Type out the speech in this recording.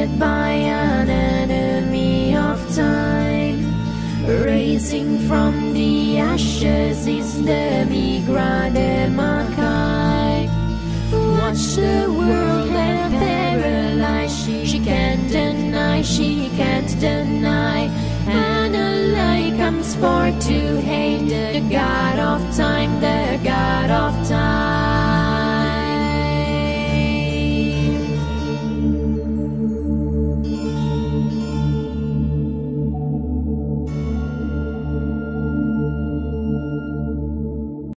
defeated by an enemy of time. Rising from the ashes is the Migrade Makai. Watch the world and paralyze. She can't deny, she can't deny. And a lie comes forth to hate the God of time, the God of time.